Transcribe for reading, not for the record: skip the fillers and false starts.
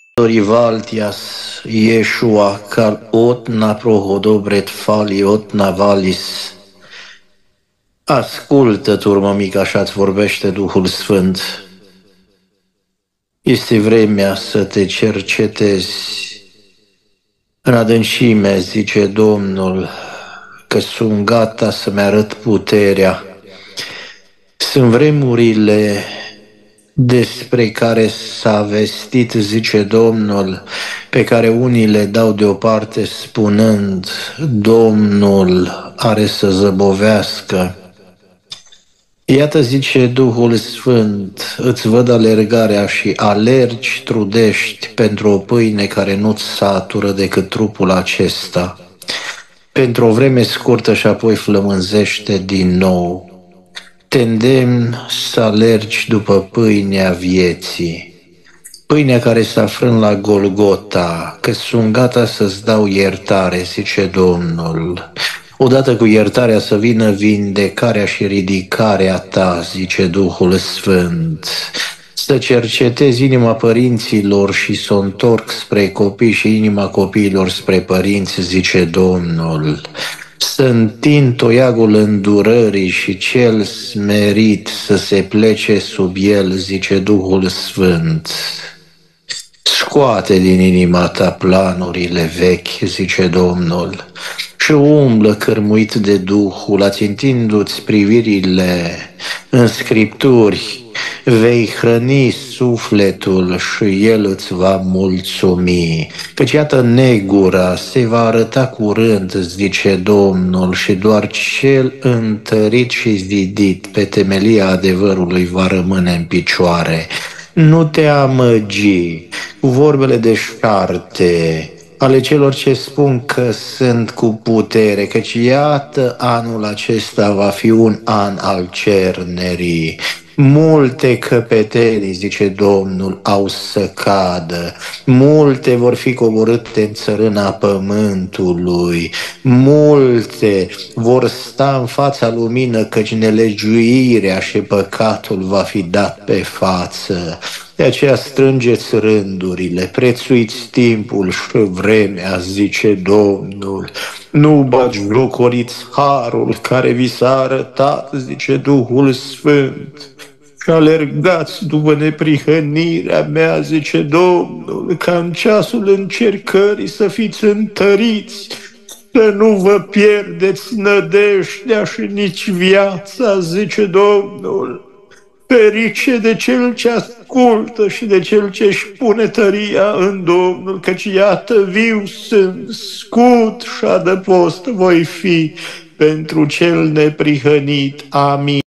Valtias, Iesua, cal otna prohodobret fali otna valis. Ascultă, turmă mică, așa-ți vorbește Duhul Sfânt. Este vremea să te cercetezi în adâncime, zice Domnul, că sunt gata să-mi arăt puterea. Sunt vremurile despre care s-a vestit, zice Domnul, pe care unii le dau deoparte spunând, Domnul are să zăbovească. Iată, zice Duhul Sfânt, îți văd alergarea și alergi, trudești pentru o pâine care nu-ți satură decât trupul acesta. Pentru o vreme scurtă și apoi flămânzește din nou. Te îndemn să alergi după pâinea vieții, pâinea care s-a frânt la Golgota, că sunt gata să-ți dau iertare, zice Domnul. Odată cu iertarea să vină vindecarea și ridicarea ta, zice Duhul Sfânt. Să cercetezi inima părinților și să o întorc spre copii și inima copiilor spre părinți, zice Domnul. Să întind toiagul îndurării și cel smerit să se plece sub el, zice Duhul Sfânt. Scoate din inima ta planurile vechi, zice Domnul, și umblă cârmuit de Duhul, ațintindu-ți privirile în Scripturi, vei hrăni sufletul și el îți va mulțumi. Căci iată negura se va arăta curând, zice Domnul, și doar cel întărit și zidit pe temelia adevărului va rămâne în picioare. Nu te amăgi cu vorbele deșarte ale celor ce spun că sunt cu putere, căci iată anul acesta va fi un an al cernerii. Multe căpetenii, zice Domnul, au să cadă, multe vor fi coborâte în țărâna pământului, multe vor sta în fața lumină, căci nelegiuirea și păcatul va fi dat pe față. De aceea strângeți rândurile, prețuiți timpul și vremea, zice Domnul. Nu batjocoriți harul care vi s-a arătat, zice Duhul Sfânt. Și alergați după neprihănirea mea, zice Domnul, ca în ceasul încercării să fiți întăriți, să nu vă pierdeți nădejdea și nici viața, zice Domnul. Ferice de cel ce ascultă și de cel ce își pune tăria în Domnul, căci iată viu sunt, scut și adăpost voi fi pentru cel neprihănit. Amin.